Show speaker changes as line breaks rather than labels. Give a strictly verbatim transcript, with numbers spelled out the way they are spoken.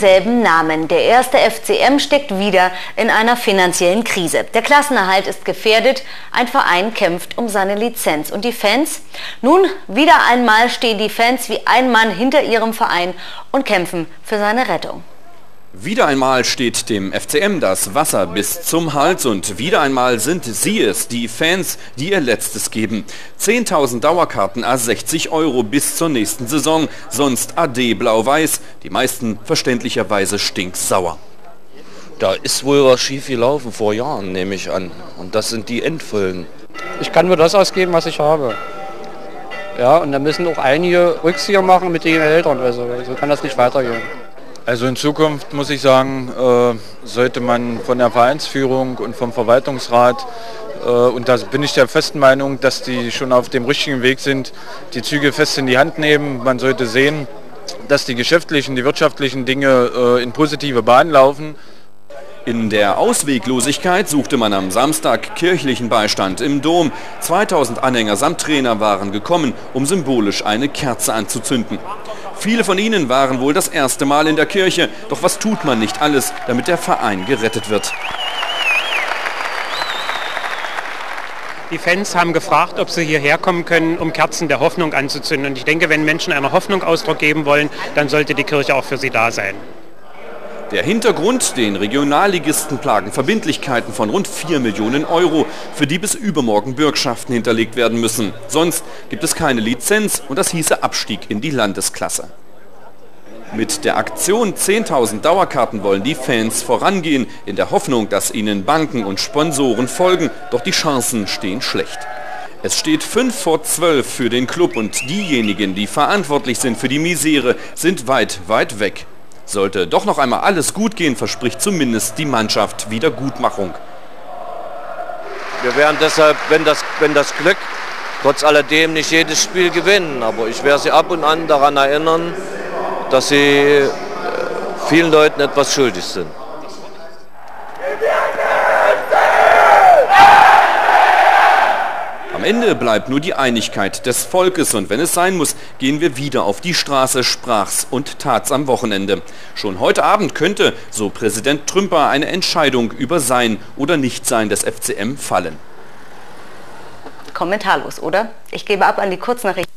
denselben Namen. Der erste F C M steckt wieder in einer finanziellen Krise. Der Klassenerhalt ist gefährdet, ein Verein kämpft um seine Lizenz. Und die Fans? Nun, wieder einmal stehen die Fans wie ein Mann hinter ihrem Verein und kämpfen für seine Rettung.
Wieder einmal steht dem F C M das Wasser bis zum Hals und wieder einmal sind sie es, die Fans, die ihr Letztes geben. zehntausend Dauerkarten à sechzig Euro bis zur nächsten Saison, sonst ade blau-weiß, die meisten verständlicherweise stinksauer.
Da ist wohl was schief gelaufen vor Jahren, nehme ich an. Und das sind die Endfolgen.
Ich kann nur das ausgeben, was ich habe. Ja, und da müssen auch einige Rückzieher machen mit den Eltern. Also so kann das nicht weitergehen.
Also in Zukunft muss ich sagen, äh, sollte man von der Vereinsführung und vom Verwaltungsrat, äh, und da bin ich der festen Meinung, dass die schon auf dem richtigen Weg sind, die Züge fest in die Hand nehmen. Man sollte sehen, dass die geschäftlichen, die wirtschaftlichen Dinge äh, in positive Bahnen laufen.
In der Ausweglosigkeit suchte man am Samstag kirchlichen Beistand im Dom. zweitausend Anhänger samt Trainer waren gekommen, um symbolisch eine Kerze anzuzünden. Viele von ihnen waren wohl das erste Mal in der Kirche. Doch was tut man nicht alles, damit der Verein gerettet wird?
Die Fans haben gefragt, ob sie hierher kommen können, um Kerzen der Hoffnung anzuzünden. Und ich denke, wenn Menschen einer Hoffnung Ausdruck geben wollen, dann sollte die Kirche auch für sie da sein.
Der Hintergrund: den Regionalligisten plagen Verbindlichkeiten von rund vier Millionen Euro, für die bis übermorgen Bürgschaften hinterlegt werden müssen. Sonst gibt es keine Lizenz und das hieße Abstieg in die Landesklasse. Mit der Aktion zehntausend Dauerkarten wollen die Fans vorangehen, in der Hoffnung, dass ihnen Banken und Sponsoren folgen, doch die Chancen stehen schlecht. Es steht fünf vor zwölf für den Club und diejenigen, die verantwortlich sind für die Misere, sind weit, weit weg. Sollte doch noch einmal alles gut gehen, verspricht zumindest die Mannschaft Wiedergutmachung.
Wir werden deshalb, wenn das, wenn das Glück, trotz alledem nicht jedes Spiel gewinnen. Aber ich werde Sie ab und an daran erinnern, dass Sie äh, vielen Leuten etwas schuldig sind.
Am Ende bleibt nur die Einigkeit des Volkes und wenn es sein muss, gehen wir wieder auf die Straße, sprach's und tat's am Wochenende. Schon heute Abend könnte, so Präsident Trümper, eine Entscheidung über Sein oder Nichtsein des F C M fallen.
Kommentarlos, oder? Ich gebe ab an die Kurznachrichten.